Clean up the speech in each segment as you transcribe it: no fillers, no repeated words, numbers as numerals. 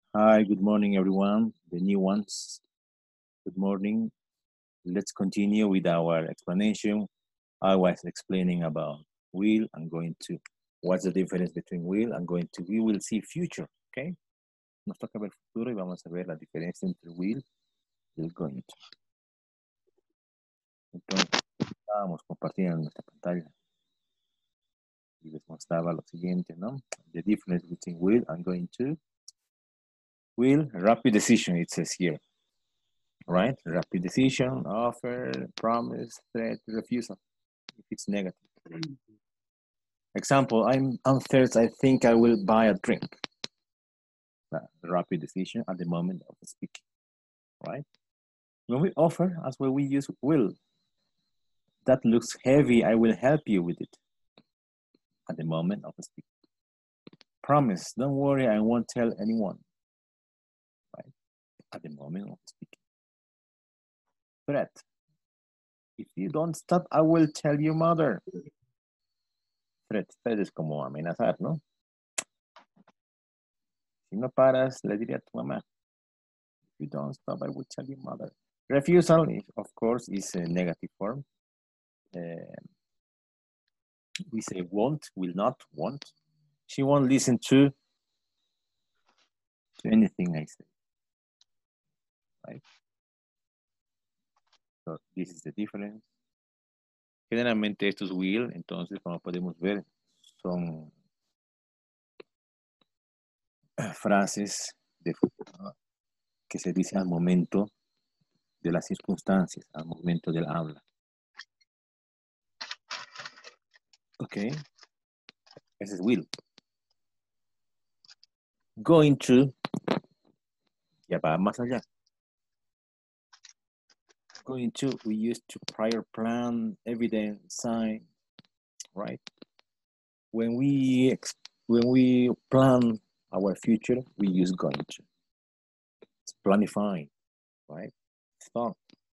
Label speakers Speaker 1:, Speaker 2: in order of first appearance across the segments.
Speaker 1: Hi, good morning, everyone. The new ones, good morning. Let's continue with our explanation. I was explaining about will and going to. What's the difference between will and going to? We will see future, okay? Nos toca ver futuro y vamos a ver la diferencia entre will y el going to. Entonces, estábamos compartiendo nuestra pantalla y les mostraba lo siguiente, ¿no? The difference between will and going to. Will, rapid decision, it says here, right? Rapid decision, offer, promise, threat, refusal. If it's negative. Example, I'm thirsty. I think I will buy a drink. The rapid decision at the moment of speaking, right? When we offer, as well we use will. That looks heavy. I will help you with it at the moment of speaking. Promise, don't worry. I won't tell anyone, right? At the moment of speaking. Threat. If you don't stop, I will tell your mother. Threat. Threat es como amenazar, ¿no? Si no paras, le diré a tu mamá. If you don't stop, I will tell your mother. Refusal, of course, is a negative form. We say won't, will not, won't. She won't listen to anything I say, right? So this is the difference. Generalmente estos will, entonces, como podemos ver, son frases de, que se dicen al momento de las circunstancias, al momento del habla. Ok, ese es will. Going to, ya va más allá. Going to, we use to prior plan, evidence, sign, right? When we plan our future, we use going to. It's planifying, right? Thought.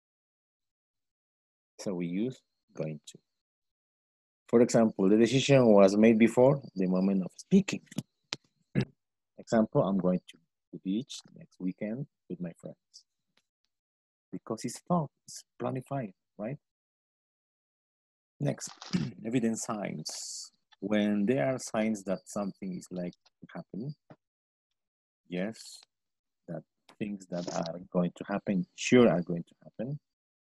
Speaker 1: So we use going to. For example, the decision was made before the moment of speaking. Example, I'm going to the beach next weekend with my friends. Because it's thought, it's planifying, right? Next, evidence signs. When there are signs that something is like to happen, yes, that things that are going to happen, sure are going to happen.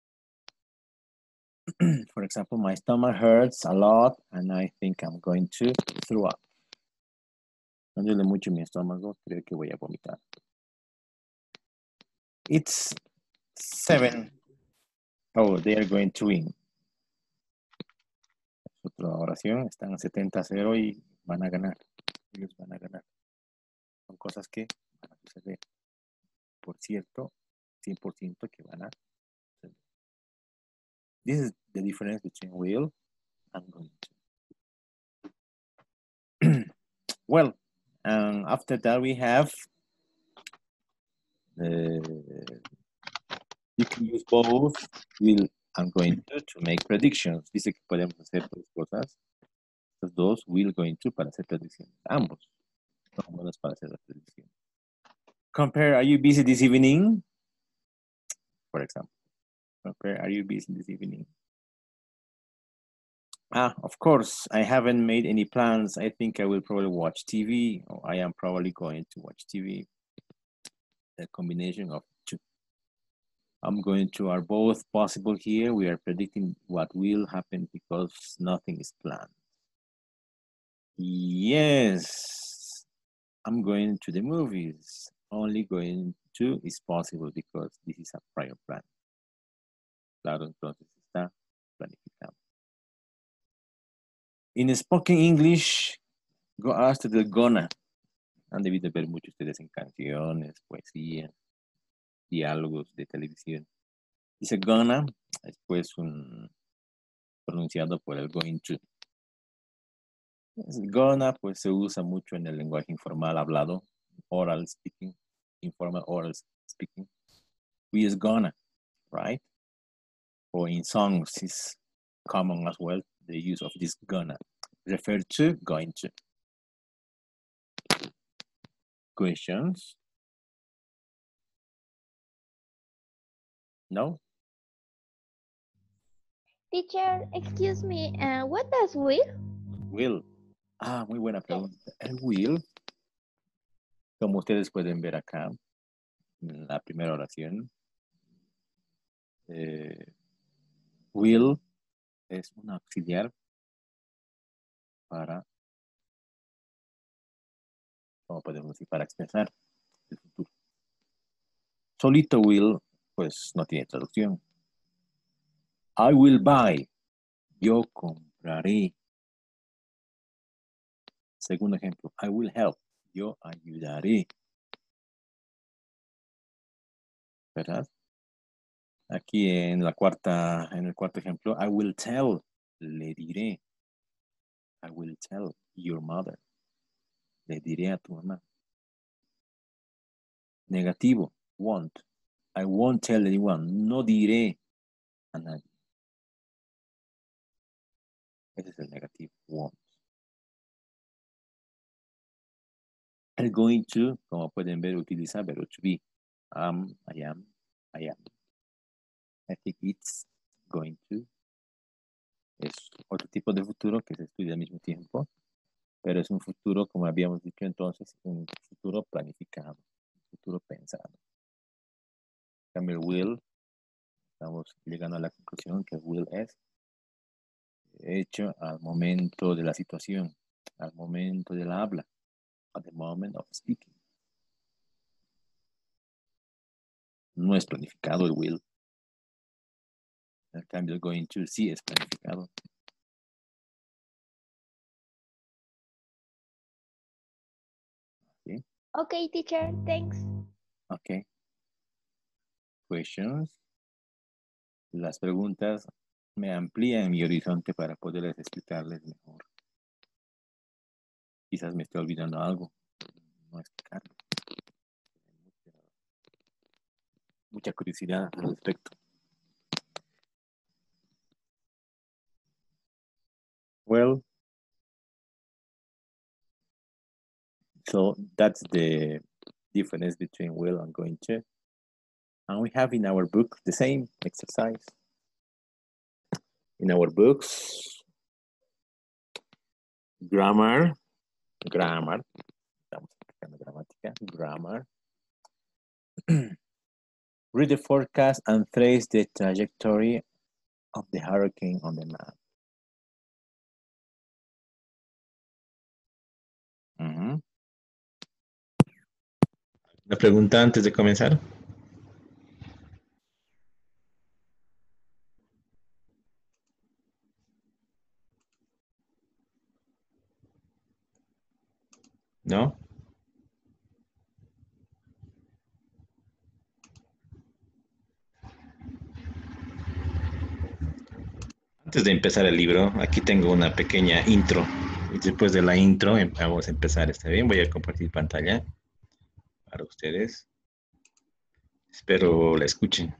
Speaker 1: For example, my stomach hurts a lot and I think I'm going to throw up. Me duele mucho mi estómago, creo que voy a vomitar. It's 7. Oh, they are going to win. Otra oración, están 70-0 y van a ganar. Ellos van a ganar. Son cosas que van a suceder. Por cierto, 100% que van a suceder. This is the difference between will and going to. Well, after that we have you can use both will and going to make predictions. Dice que podemos hacer dos cosas. Los dos will going to para hacer predicciones. Ambos son buenos para hacer las predicciones. Compare, are you busy this evening? For example. Compare, are you busy this evening? Of course, I haven't made any plans. I think I will probably watch TV, or I am probably going to watch TV. The combination of two. I'm going to are both possible here. We are predicting what will happen because nothing is planned. Yes, I'm going to the movies. Only going to is possible because this is a prior plan. Claro, entonces está planificado. In spoken English, go hasta del gonna. Han debido ver mucho ustedes en canciones, poesía, diálogos de televisión. Dice gonna, después un pronunciado por el going to. Gonna pues se usa mucho en el lenguaje informal hablado, oral speaking, informal oral speaking. We use gonna, right? Or in songs is common as well, the use of this gonna. Refer to, going to. Questions? No?
Speaker 2: Teacher, excuse me, what does will?
Speaker 1: Will. Ah, muy buena pregunta. El will, como ustedes pueden ver acá, en la primera oración, will es un auxiliar para, ¿cómo podemos decir? Para expresar el futuro. Solito will, pues no tiene traducción. I will buy. Yo compraré. Segundo ejemplo, I will help. Yo ayudaré. ¿Verdad? Aquí en el cuarto ejemplo, I will tell. Le diré. I will tell your mother. Le diré a tu mamá. Negativo, won't. I won't tell anyone. No diré a nadie. Ese es el negativo, won't. El going to, como pueden ver, utiliza verbo to be. Am, I am, I am. I think it's going to. Es otro tipo de futuro que se estudia al mismo tiempo, pero es un futuro, como habíamos dicho entonces, un futuro planificado, un futuro pensado. En cambio, el will, estamos llegando a la conclusión que will es hecho al momento de la situación, al momento de la habla, at the moment of speaking. No es planificado el will. En cambio, el going to sí es planificado. ¿Sí?
Speaker 2: Okay, teacher, thanks.
Speaker 1: Ok. Questions. Las preguntas me amplían mi horizonte para poderles explicarles mejor. Quizás me esté olvidando algo. No explicarlo. Mucha curiosidad al respecto. Well, so that's the difference between will and going to. And we have in our book the same exercise. In our books, grammar, estamos aplicando gramática, grammar. Read the forecast and trace the trajectory of the hurricane on the map.
Speaker 3: La pregunta antes de comenzar. ¿No? Antes de empezar el libro, aquí tengo una pequeña intro. Y después de la intro, vamos a empezar. ¿Está bien? Voy a compartir pantalla para ustedes. Espero la escuchen.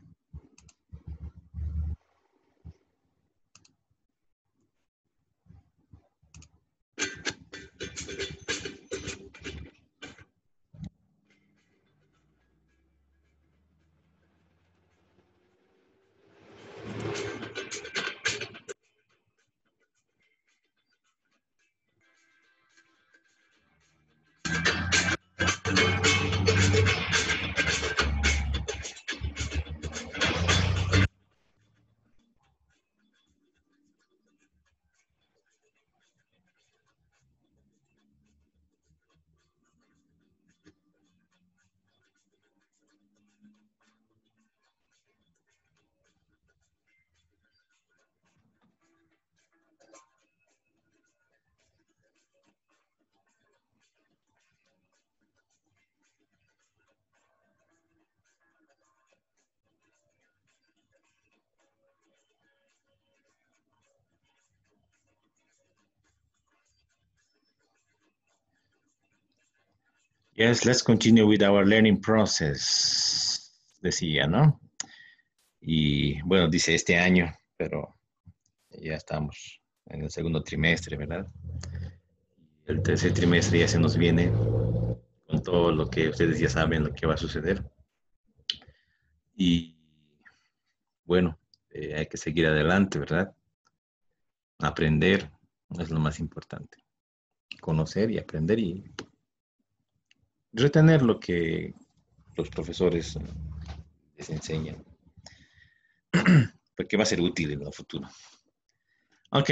Speaker 3: Yes, let's continue with our learning process. Decía, ¿no? Y bueno, dice este año, pero ya estamos en el segundo trimestre, ¿verdad? El tercer trimestre ya se nos viene con todo lo que ustedes ya saben lo que va a suceder. Y bueno, hay que seguir adelante, ¿verdad? Aprender es lo más importante. Conocer y aprender y retener lo que los profesores les enseñan, porque va a ser útil en el futuro. Ok,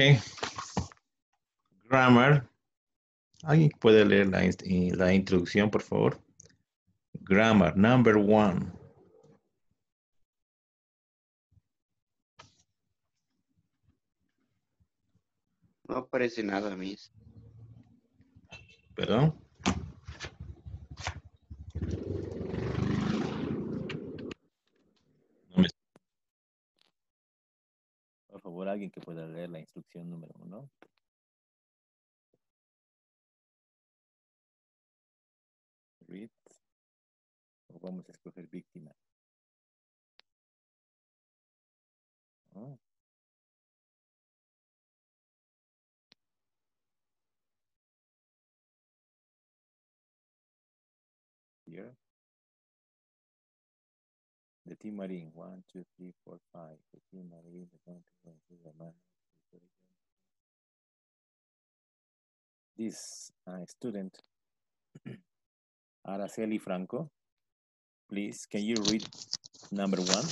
Speaker 3: grammar. ¿Alguien puede leer la introducción, por favor? Grammar, number 1.
Speaker 4: No aparece nada, Miss.
Speaker 3: ¿Perdón? No me-
Speaker 1: Por favor, alguien que pueda leer la instrucción número 1. Read. O vamos a escoger víctima. Oh. Here. The team Marine. 1, 2, 3, 4, 5. The team Marine. The man. This student, Araceli Franco, please, can you read number 1?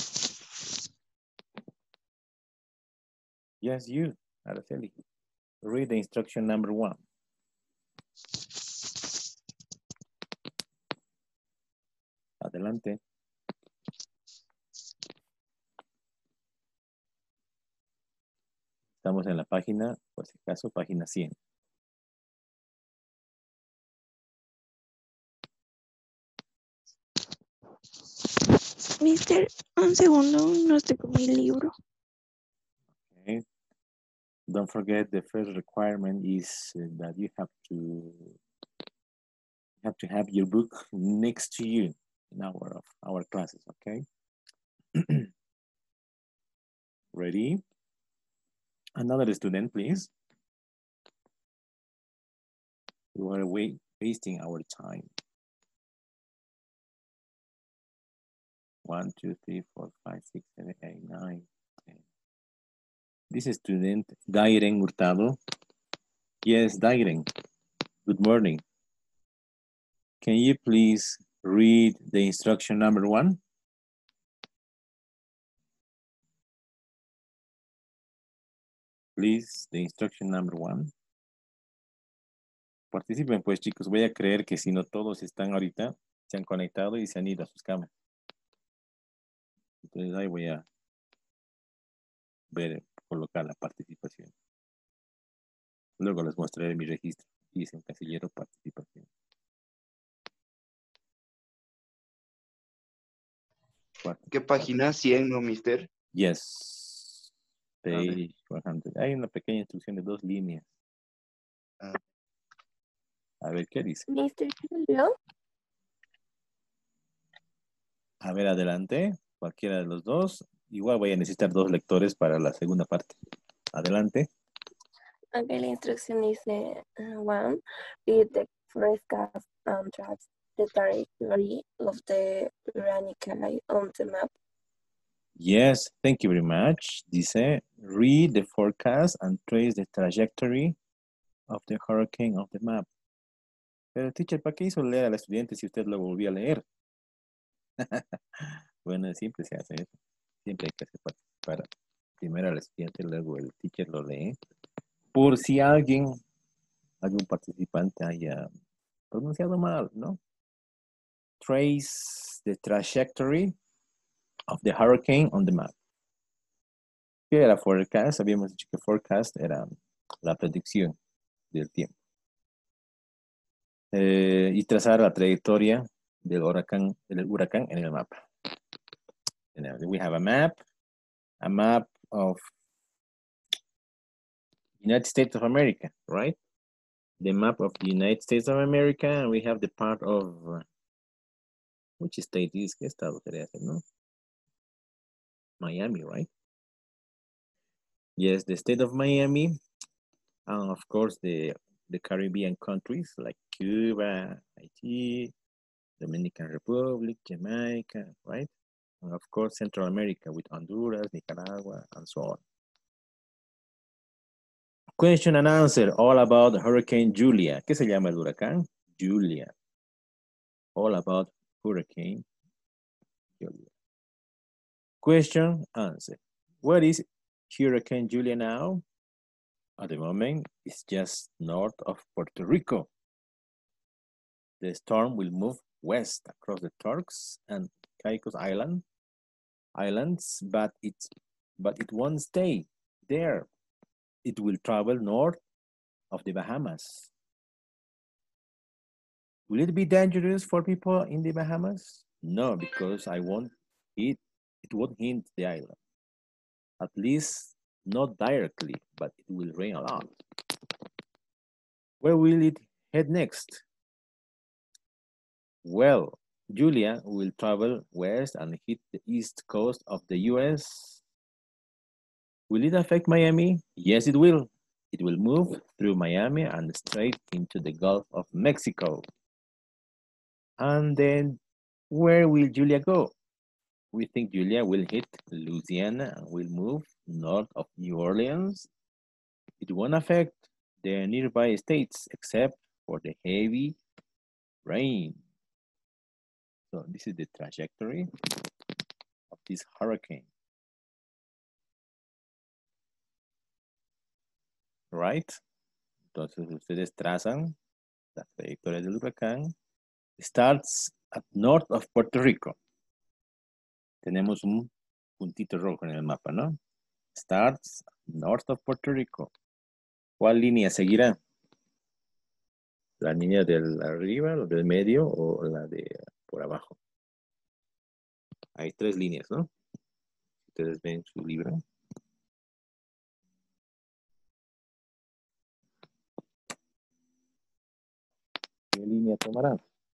Speaker 1: Yes, you, Araceli. Read the instruction number 1. Adelante. Estamos en la página, por si acaso, página 100.
Speaker 5: Mister, un segundo, no estoy con mi libro.
Speaker 1: Okay. Don't forget the first requirement is that you have to have your book next to you in our classes, okay? Ready? Another student, please. You are wasting our time. 1, 2, 3, 4, 5, 6, 7, 8, 9, 10. This is student, Dairen Hurtado. Yes, Dairen. Good morning. Can you please read the instruction number 1? Please, the instruction number 1. Participen pues, chicos. Voy a creer que si no todos están ahorita, se han conectado y se han ido a sus cámaras. Entonces ahí voy a ver, colocar la participación. Luego les mostraré mi registro. Dice un casillero participación.
Speaker 4: ¿Qué página? 100, ¿no, Mister?
Speaker 1: Yes. Page 100. Hay una pequeña instrucción de 2 líneas.
Speaker 4: Ah.
Speaker 1: A ver, ¿qué dice?
Speaker 5: Mister, ¿quién leo?
Speaker 1: A ver, adelante. Cualquiera de los dos. Igual voy a necesitar 2 lectores para la segunda parte. Adelante.
Speaker 5: Ok, la instrucción dice, 1, read the forecast and trace the trajectory of the Uranus on the map.
Speaker 1: Yes, thank you very much. Dice, read the forecast and trace the trajectory of the hurricane of the map. Pero, teacher, ¿para qué hizo leer al estudiante si usted lo volvió a leer? Bueno, siempre se hace eso. Siempre hay que hacer participar primero al estudiante, luego el teacher lo lee. Por si algún participante haya pronunciado mal, ¿no? Trace the trajectory of the hurricane on the map. ¿Qué era forecast? Habíamos dicho que forecast era la predicción del tiempo. Y trazar la trayectoria del huracán en el mapa. We have a map of United States of America, right? The map of the United States of America, and we have the part of which state is, ¿qué estado quería hacer, no? Miami, right? Yes, the state of Miami, and of course the Caribbean countries like Cuba, Haiti, Dominican Republic, Jamaica, right? And of course, Central America with Honduras, Nicaragua, and so on. Question and answer, all about Hurricane Julia. ¿Qué se llama el huracán? Julia. All about Hurricane Julia. Question, answer. Where is Hurricane Julia now? At the moment, it's just north of Puerto Rico. The storm will move west across the Turks and Caicos Islands, but it won't stay there. It will travel north of the Bahamas. Will it be dangerous for people in the Bahamas? No, because it won't hit the island. At least not directly, but it will rain a lot. Where will it head next? Well, Julia will travel west and hit the east coast of the US. Will it affect Miami? Yes, it will. It will move through Miami and straight into the Gulf of Mexico. And then where will Julia go? We think Julia will hit Louisiana and will move north of New Orleans. It won't affect the nearby states except for the heavy rain. So this is the trajectory of this hurricane. Right? Entonces ustedes trazan la trayectoria del huracán. Starts at north of Puerto Rico. Tenemos un puntito rojo en el mapa, ¿no? Starts north of Puerto Rico. ¿Cuál línea seguirá? ¿La línea del arriba, la del medio o la de por abajo? Hay tres líneas, ¿no? Ustedes ven su libro. ¿Qué línea tomará?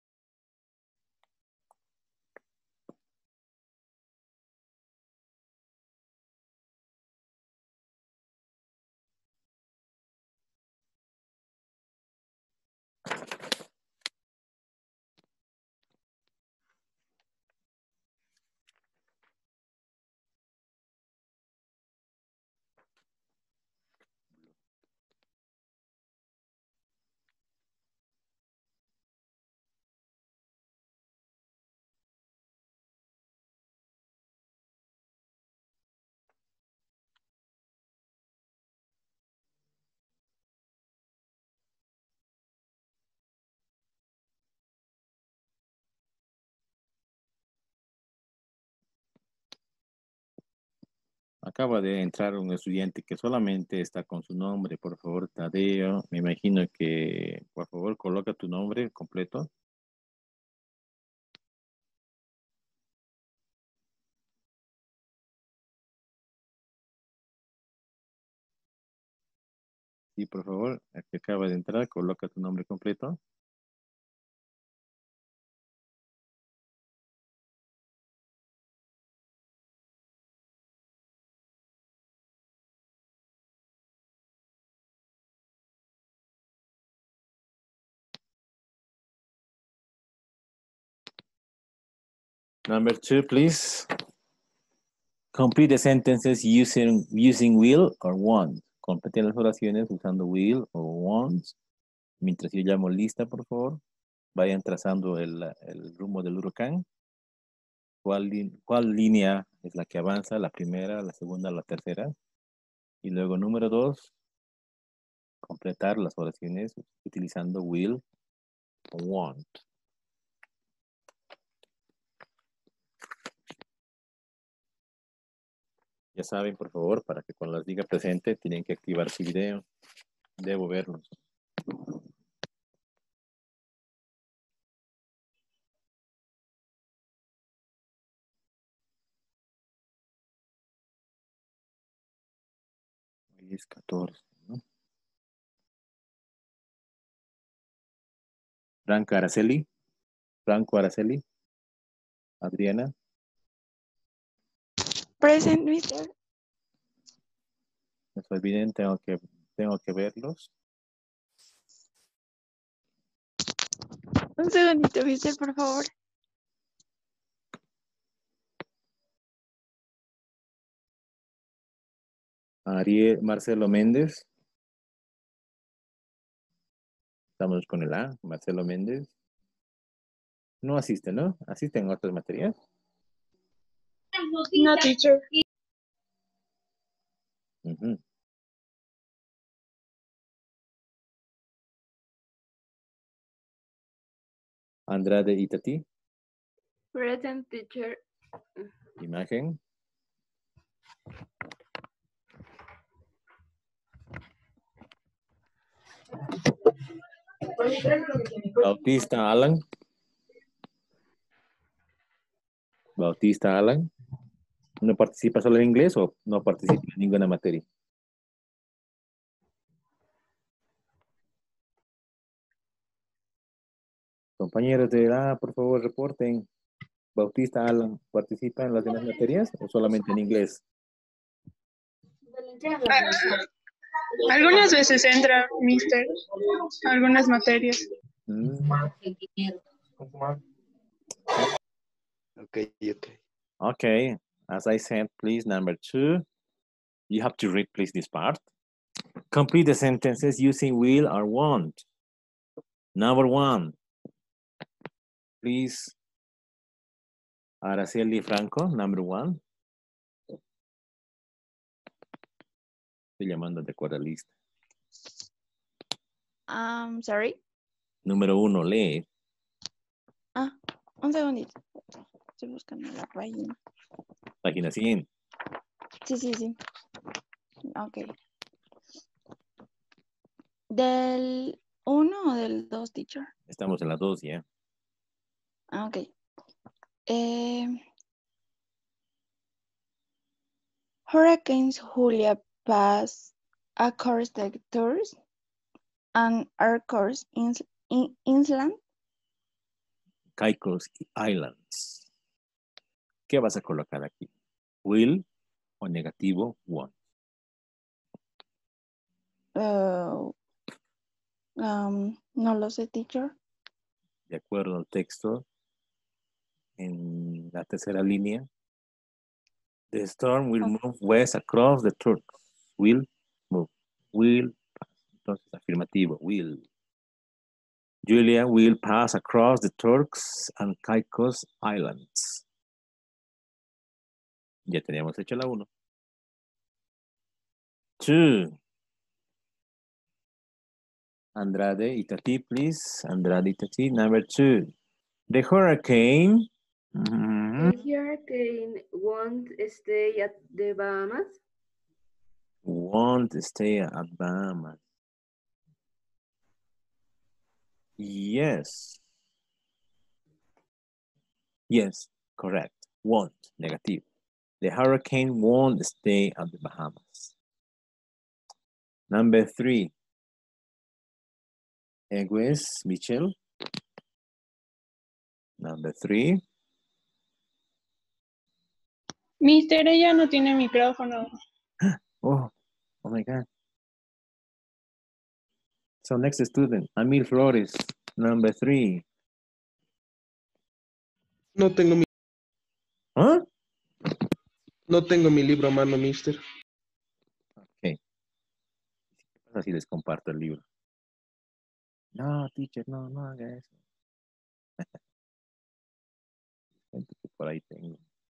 Speaker 1: Acaba de entrar un estudiante que solamente está con su nombre. Por favor, Tadeo, me imagino que, por favor, coloca tu nombre completo. Sí, por favor, el que acaba de entrar, coloca tu nombre completo. Number 2, please. Complete the sentences using will or want. Complete las oraciones usando will o want. Mientras yo llamo lista, por favor, vayan trazando el rumbo del huracán. ¿Cuál línea es la que avanza? La primera, la segunda, la tercera. Y luego número 2, completar las oraciones utilizando will o want. Ya saben, por favor, para que cuando las diga presente, tienen que activar su video. Debo verlos. Hoy es 14, ¿no? Franco Araceli. Adriana.
Speaker 5: Present, mister.
Speaker 1: No se olviden, tengo que verlos.
Speaker 5: Un segundito, mister, por favor.
Speaker 1: Marcelo Méndez. Estamos con el A, Marcelo Méndez. No asiste, ¿no? ¿Asiste en otras materias?
Speaker 6: No, teacher.
Speaker 1: Ujú. Andrade Itati.
Speaker 5: Present, teacher.
Speaker 1: Imagen. Bautista Alan. Bautista Alan. ¿No participa solo en inglés o no participa en ninguna materia? Compañeros de la, por favor, reporten. Bautista Alan, ¿participa en las demás materias o solamente en inglés?
Speaker 6: Algunas veces entra, mister. Algunas materias.
Speaker 4: Okay.
Speaker 1: Okay, as I said, please, number 2, you have to read, please, this part. Complete the sentences using will or won't. Number 1, please, Araceli Franco, number 1. Estoy llamando de acuerdo a la lista.
Speaker 7: Sorry.
Speaker 1: Número 1, lee.
Speaker 7: Un segundito. Estoy buscando la página.
Speaker 1: Página 100.
Speaker 7: Sí. Ok. ¿Del 1 o del 2, teacher?
Speaker 1: Estamos en la 2 ya.
Speaker 7: Ok. Hurricanes Julia pass across the tours and across inland.
Speaker 1: Caicos Islands. ¿Qué vas a colocar aquí? Will o negativo won't.
Speaker 7: No lo sé, teacher.
Speaker 1: De acuerdo al texto, en la tercera línea, the storm will move west across the Turks. Will move. Will pass. Entonces, afirmativo. Will. Julia will pass across the Turks and Caicos Islands. Ya teníamos hecho la 1. 2. Andrade Itati, please. Andrade Itati, number 2. The hurricane.
Speaker 5: The hurricane won't stay at the Bahamas.
Speaker 1: Won't stay at Bahamas. Yes. Yes, correct. Won't, negative. The hurricane won't stay at the Bahamas. Number 3. Egues Michel. Number 3.
Speaker 6: Mister, ella no tiene micrófono.
Speaker 1: Oh my God. So next student, Amil Flores, number 3.
Speaker 8: No tengo mi,
Speaker 1: ¿Ah?
Speaker 8: no tengo mi libro a mano, mister.
Speaker 1: Ok. Así les comparto el libro. No, teacher, no haga eso. Gente que por ahí tengo.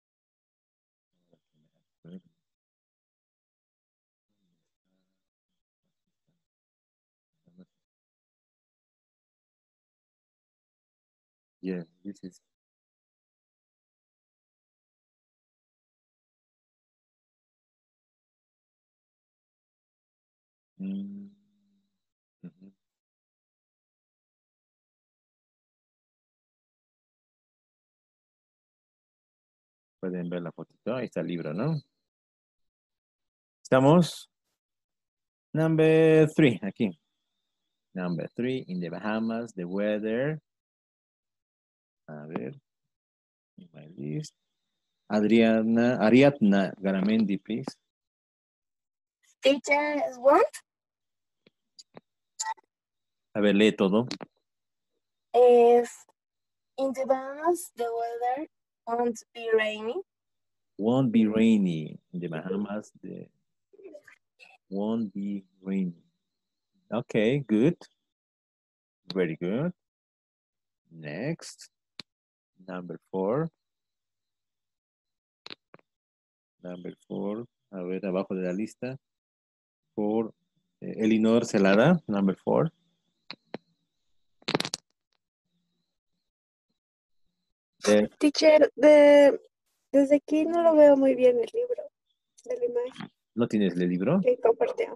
Speaker 1: Yeah, this is. Ujú. Pueden ver la fotito. Ahí está el libro, ¿no? Estamos. Number 3, aquí. Number 3, in the Bahamas, the weather. A ver. In my list. Ariadna Garamendi, please.
Speaker 5: Teacher, what?
Speaker 1: A ver, lee todo.
Speaker 5: If in the Bahamas the weather won't be rainy.
Speaker 1: Won't be rainy in the Bahamas. Won't be raining. Okay, good. Very good. Next. Number 4. Number 4. A ver, abajo de la lista. Por Elinor Celada. Number 4.
Speaker 5: Teacher, desde aquí no lo veo muy bien el libro de la imagen
Speaker 1: ¿No tienes el libro?
Speaker 5: que compartió.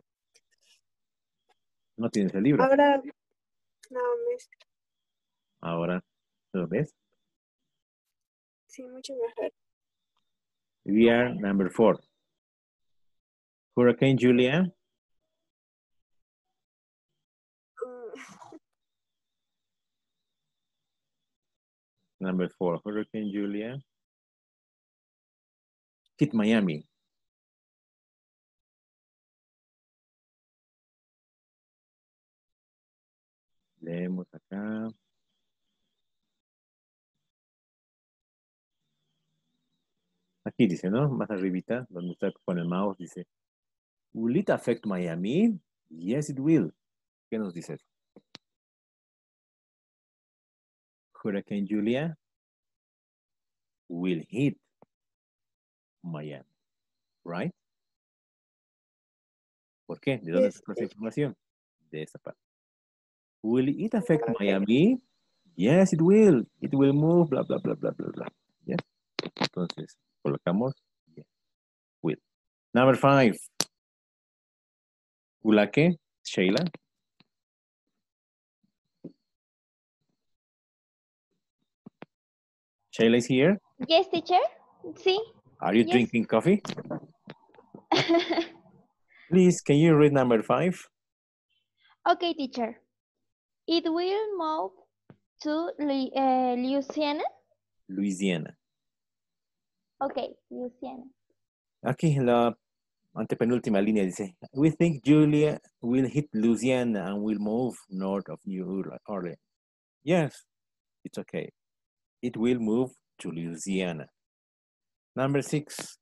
Speaker 1: ¿No tienes el libro?
Speaker 5: Ahora, no,
Speaker 1: Ahora, ¿lo ves?
Speaker 5: sí, mucho mejor.
Speaker 1: We are number 4. Hurricane Julia. Number 4, Hurricane Julia. Hit Miami. Leemos acá. Aquí dice, ¿no? Más arribita, donde está con el mouse, dice, ¿Will it affect Miami? Yes, it will. ¿Qué nos dice eso? Hurricane Julia will hit Miami, right? ¿Por qué? ¿De dónde sacó esa información? De esa parte. Will it affect Miami? Yes, it will. It will move, bla, bla, bla, bla, bla, bla. Yes. Entonces, colocamos yes, will. Number 5. Ulake, Sheila. Sheila is here.
Speaker 2: Yes, teacher. Sí.
Speaker 1: Are you
Speaker 2: Yes.
Speaker 1: drinking coffee? Please, can you read number 5?
Speaker 2: Okay, teacher. It will move to Louisiana.
Speaker 1: Louisiana.
Speaker 2: Okay, Louisiana.
Speaker 1: Aquí en la antepenúltima línea dice, we think Julia will hit Louisiana and will move north of New Orleans. Yes, it's okay. It will move to Louisiana. Number 6.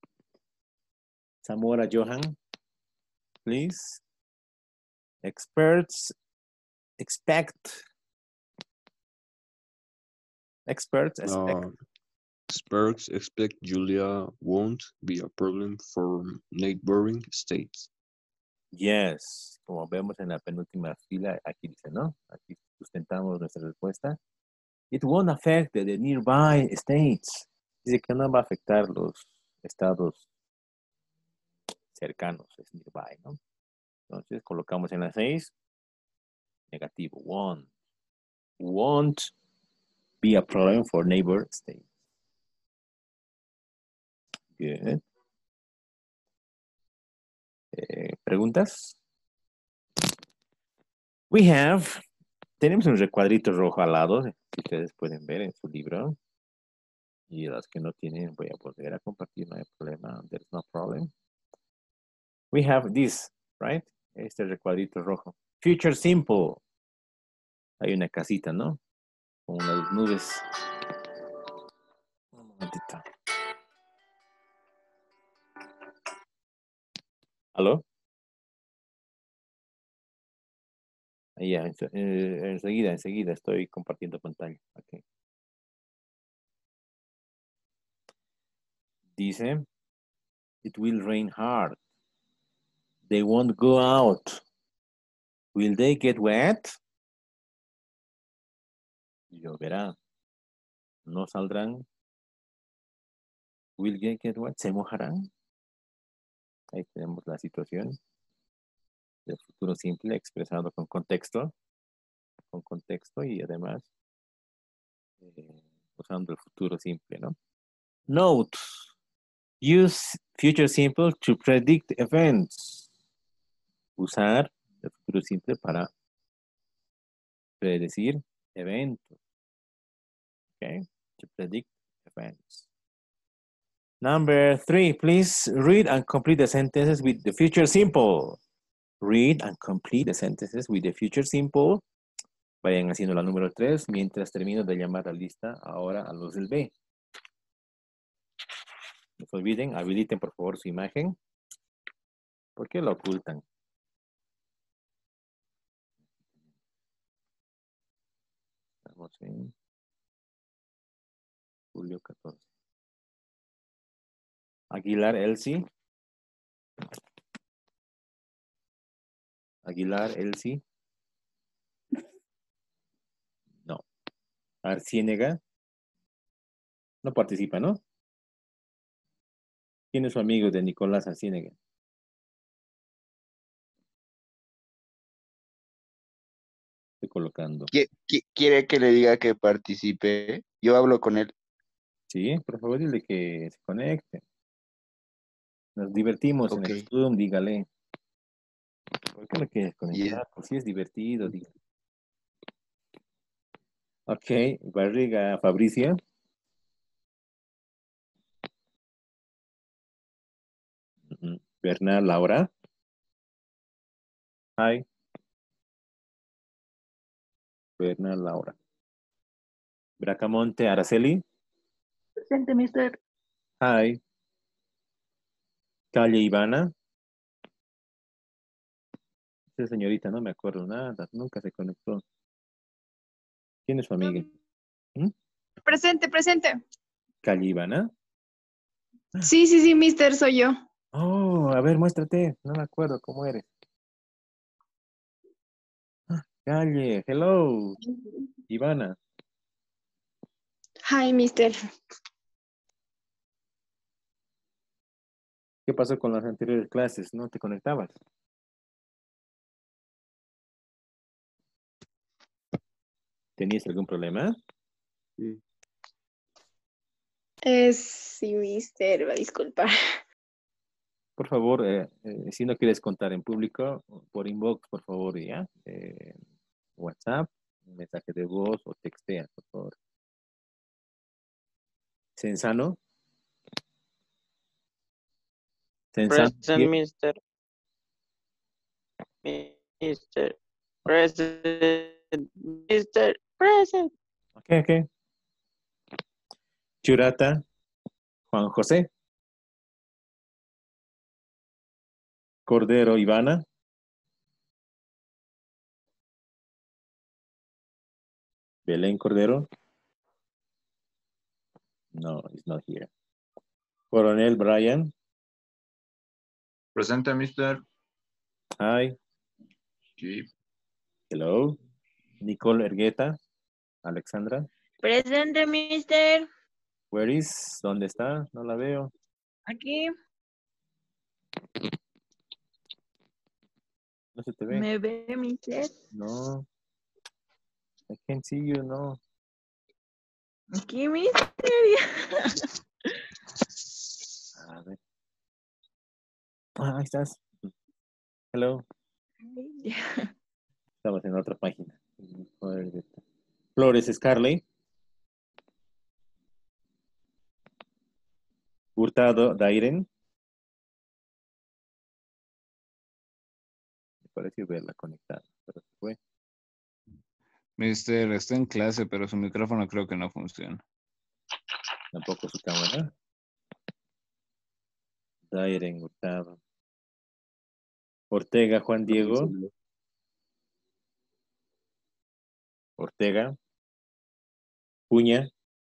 Speaker 1: Zamora Johan, please. Experts expect. Experts expect
Speaker 9: Julia won't be a problem for neighboring states.
Speaker 1: Yes, como vemos en la penúltima fila, aquí dice, ¿no? Aquí sustentamos nuestra respuesta. It won't affect the nearby states. Dice que no va a afectar los estados cercanos, es nearby, ¿no? Entonces colocamos en la 6, negativo, won't be a problem for neighbor states. Good. ¿Preguntas? Tenemos un recuadrito rojo al lado, que ustedes pueden ver en su libro. Y las que no tienen, voy a volver a compartir, no hay problema, there's no problem. We have this, right? Este recuadrito rojo. Future simple. Hay una casita, ¿no? Con unas nubes. Un momentito. ¿Aló? Ya, enseguida estoy compartiendo pantalla. Okay. Dice, it will rain hard. They won't go out. Will they get wet? Lloverá. No saldrán. Will they get wet? ¿Se mojarán? Ahí tenemos la situación del futuro simple expresado con contexto y además usando el futuro simple, ¿no? Note, use future simple to predict events. Usar el futuro simple para predecir eventos. Okay, to predict events. Number 3, please read and complete the sentences with the future simple. Read and complete the sentences with the future simple. Vayan haciendo la número 3 mientras termino de llamar a lista ahora a los del B. No se olviden, habiliten por favor su imagen. ¿Por qué lo ocultan? Estamos en julio 14. Aguilar Elsie. Aguilar Elsie. No. Arciénega. No participa, ¿no? ¿Quién es su amigo de Nicolás Arciénega? Estoy colocando.
Speaker 4: ¿Quiere que le diga que participe? Yo hablo con él.
Speaker 1: Sí, por favor, dile que se conecte. Nos divertimos en
Speaker 4: Ok.
Speaker 1: el Zoom, dígale. ¿Por qué no quieres
Speaker 4: Yeah.
Speaker 1: conectar? Pues sí es divertido, dígale. Ok, Barriga Fabricia. Bernal Laura. Hi. Bernal Laura. Bracamonte Araceli.
Speaker 10: Presente, mister.
Speaker 1: Hi. Calle Ivana. Esa señorita no me acuerdo nada, nunca se conectó. ¿Quién es su amiga?
Speaker 6: Presente, presente.
Speaker 1: Calle Ivana.
Speaker 6: Sí, sí, sí, mister, soy yo.
Speaker 1: Oh, a ver, muéstrate. No me acuerdo cómo eres. Calle, hello. Ivana.
Speaker 6: Hi, mister.
Speaker 1: ¿Qué pasó con las anteriores clases? ¿No te conectabas? ¿Tenías algún problema?
Speaker 4: Sí.
Speaker 6: Sí, mister, va a disculpar.
Speaker 1: Por favor, si no quieres contar en público, por inbox, por favor, ya. WhatsApp, un mensaje de voz o textea, por favor. Sensano. Sensano.
Speaker 11: Present, mister. Mister. Present. Mister. Present.
Speaker 1: Ok. Churata. Juan José. Cordero Ivana. Belén Cordero. No, it's not here. Coronel Brian.
Speaker 12: Presente, mister.
Speaker 1: Hi.
Speaker 12: Sí.
Speaker 1: Hello. Nicole Ergueta. Alexandra.
Speaker 2: Presente, mister.
Speaker 1: Where is? ¿Dónde está? No la veo.
Speaker 2: Aquí.
Speaker 1: No se te ve.
Speaker 2: ¿Me ve, mister?
Speaker 1: No. I can't see you, no.
Speaker 2: Aquí, mister.
Speaker 1: A ver. Ahí estás. Hello. Estamos en otra página. Flores Scarlett. Hurtado Dairen. Me pareció verla conectada, pero se fue.
Speaker 12: Mister, está en clase, pero su micrófono creo que no funciona.
Speaker 1: Tampoco su cámara. Dairen Hurtado. Ortega Juan Diego. Ortega. Puña.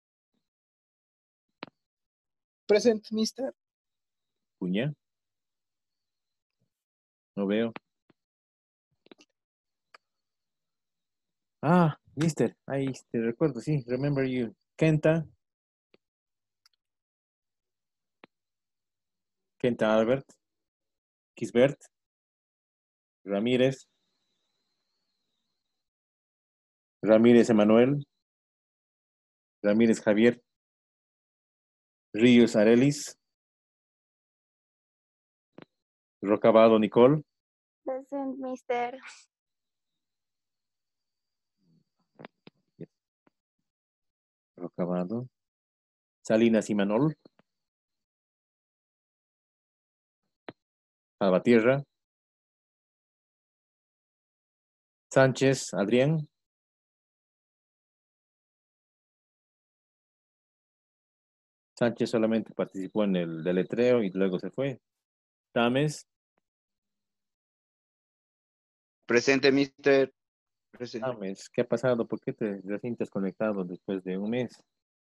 Speaker 13: Present, mister.
Speaker 1: Puña. No veo. Ah, mister. Ahí te recuerdo, sí. Remember you. Kenta. Kenta Albert. Kisbert. Ramírez. Ramírez Emanuel. Ramírez Javier. Ríos Arelis. Rocabado Nicole.
Speaker 5: Present, mister.
Speaker 1: Rocabado. Salinas Imanol. Salvatierra. Sánchez Adrián. Sánchez solamente participó en el deletreo y luego se fue. Tames.
Speaker 4: Presente, mister. Presente.
Speaker 1: James, ¿qué ha pasado? ¿Por qué te recién te has conectado después de un mes?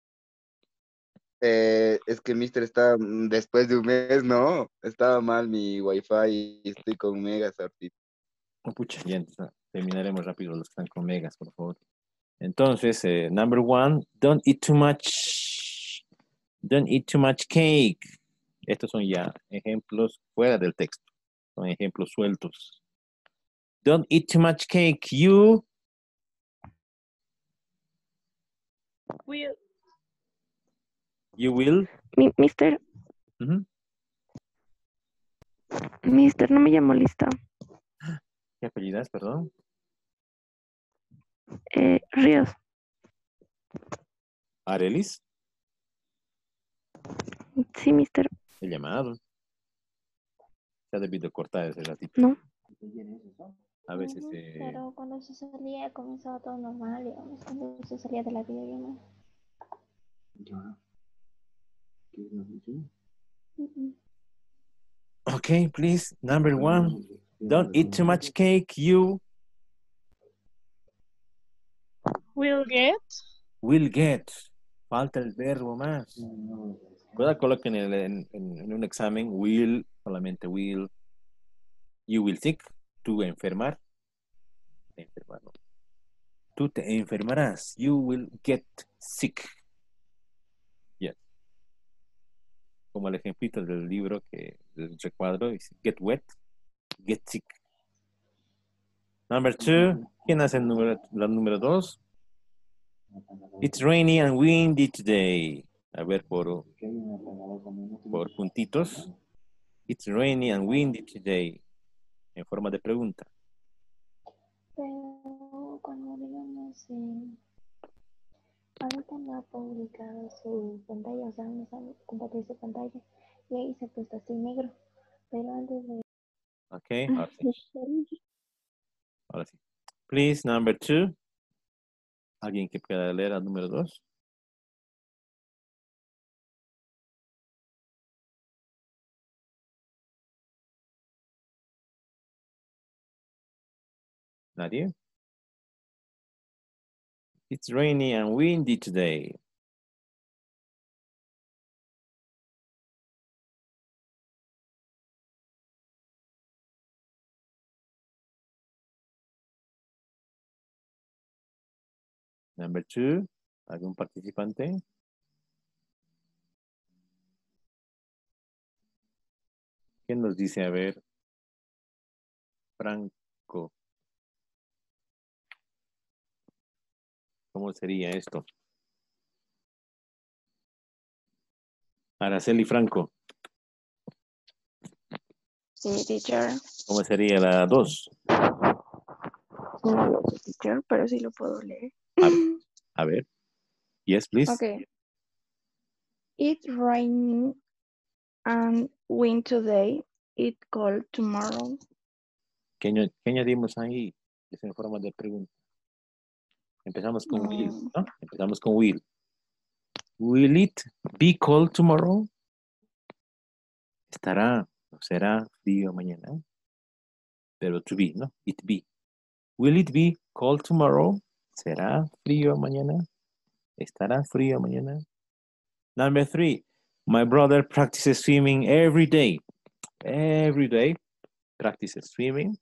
Speaker 4: Es que mister está después de un mes, no. Estaba mal mi wifi y estoy con megas ahorita.
Speaker 1: Oh, pucha, ya entonces, terminaremos rápido los que están con megas, por favor. Entonces, number one, don't eat too much. Don't eat too much cake. Estos son ya ejemplos fuera del texto. Son ejemplos sueltos. Don't eat too much cake. You
Speaker 5: Will.
Speaker 1: will.
Speaker 5: Mister,
Speaker 1: Ujú.
Speaker 5: mister, no me llamó lista.
Speaker 1: ¿Qué apellidas, perdón?
Speaker 5: Ríos.
Speaker 1: Arelis.
Speaker 5: Sí, mister.
Speaker 1: El llamado. Se ha debido cortar ese ratito.
Speaker 5: No.
Speaker 1: A veces.
Speaker 2: Pero cuando se salía comenzaba todo normal, digamos, cuando se salía de la videollamada.
Speaker 1: Okay, please. Number one. Don't eat too much cake. You
Speaker 6: Will get.
Speaker 1: will get. Falta el verbo más. Pueda colocar en un examen will, solamente will. You will sick. Tú enfermar. Enfermar, no. Tú te enfermarás. You will get sick. Yes. Como el ejemplito del libro del recuadro dice get wet, get sick. Number two. ¿Quién hace la número dos? It's rainy and windy today. A ver, por puntitos. It's rainy and windy today. En forma de pregunta.
Speaker 2: Pero cuando digamos, ahorita no ha publicado su pantalla, o sea, no sabe compartir su pantalla, y ahí se ha puesto así negro. Pero antes de...
Speaker 1: Ok, ahora sí. Ahora sí. Please, number two. ¿Alguien que pueda leer al número dos? ¿Nadie? It's rainy and windy today. Number two. ¿Algún participante? ¿Quién nos dice? A ver. Franco. ¿Cómo sería esto? Araceli Franco.
Speaker 7: Sí, teacher.
Speaker 1: ¿Cómo sería la dos?
Speaker 5: No lo sé, teacher, pero sí lo puedo leer.
Speaker 1: A ver. Yes, please.
Speaker 7: Okay. It's raining and wind today. It cold tomorrow.
Speaker 1: ¿Qué añadimos ahí? Es en forma de pregunta. Empezamos con will, ¿no? Empezamos con will. Will it be cold tomorrow? ¿Estará o será frío mañana? Pero to be, ¿no? It be. Will it be cold tomorrow? ¿Será frío mañana? ¿Estará frío mañana? Number three. My brother practices swimming every day. Every day. Practices swimming.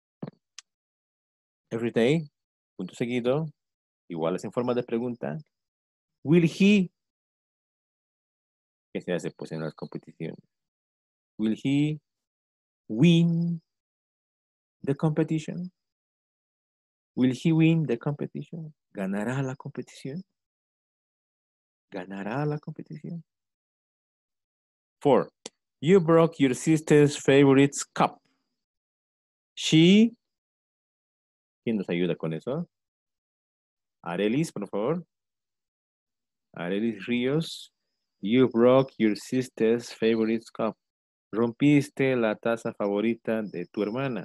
Speaker 1: Every day. Punto seguido. Igual es en forma de pregunta. Will he? ¿Qué se hace pues en las competiciones? Will he win the competition? Will he win the competition? ¿Ganará la competición? ¿Ganará la competición? 4. You broke your sister's favorite cup. She. ¿Quién nos ayuda con eso? Arelis, por favor. Arelis Ríos. You broke your sister's favorite cup. Rompiste la taza favorita de tu hermana.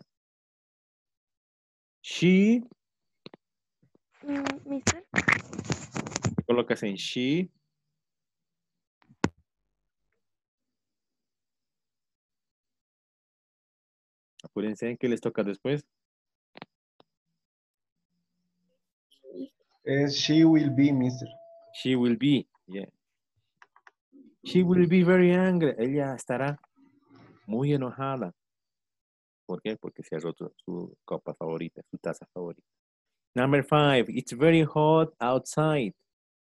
Speaker 1: She.
Speaker 5: Mister.
Speaker 1: ¿Te colocas en she? Apúrense, ¿qué les toca después?
Speaker 14: She will be, mister.
Speaker 1: She will be, yeah. She will be very angry. Ella estará muy enojada. ¿Por qué? Porque se ha roto su copa favorita, su taza favorita. Number 5, it's very hot outside.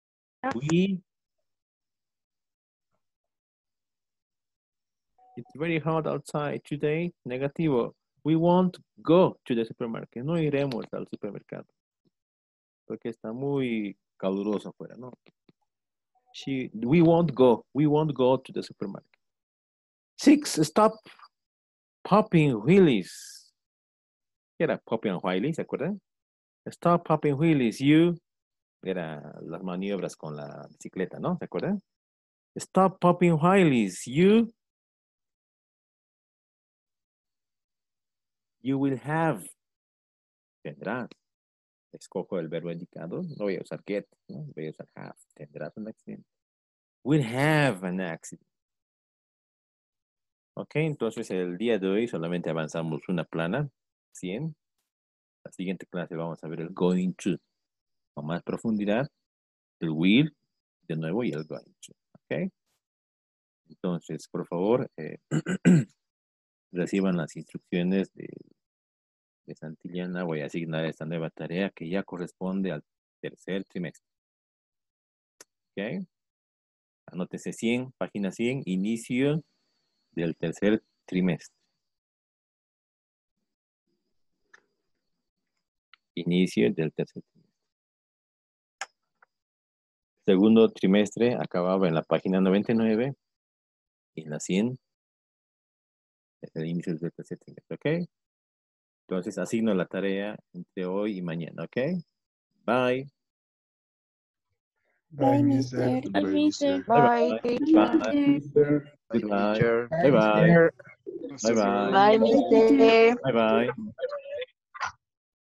Speaker 1: It's very hot outside today. Negativo. We won't go to the supermarket. No iremos al supermercado. Porque está muy caluroso afuera, ¿no? We won't go. We won't go to the supermarket. 6, stop popping wheelies. ¿Qué era popping wheelies? ¿Se acuerdan? Stop popping wheelies. Era las maniobras con la bicicleta, ¿no? ¿Se acuerdan? Stop popping wheelies. You will have. Tendrás. Escojo el verbo indicado. No voy a usar get, ¿no? Voy a usar have. Tendrás un accidente. Will have an accident. Ok, entonces el día de hoy solamente avanzamos una plana. 100. La siguiente clase vamos a ver el going to. Con más profundidad. El will, de nuevo, y el going to. Ok. Entonces, por favor, reciban las instrucciones de Santillana. Voy a asignar esta nueva tarea que ya corresponde al tercer trimestre. Ok. Anótese 100, página 100, inicio del tercer trimestre. Inicio del tercer trimestre. Segundo trimestre acababa en la página 99 y en la 100 es el inicio del tercer trimestre. Ok. Entonces asigno la tarea entre hoy y mañana. Ok. Bye.
Speaker 7: Bye, mister.
Speaker 9: Bye, mister.
Speaker 11: Bye, teacher.
Speaker 1: Goodbye.
Speaker 4: Bye, teacher.
Speaker 1: Bye bye. Bye bye.
Speaker 11: Bye, mister.
Speaker 1: Bye bye.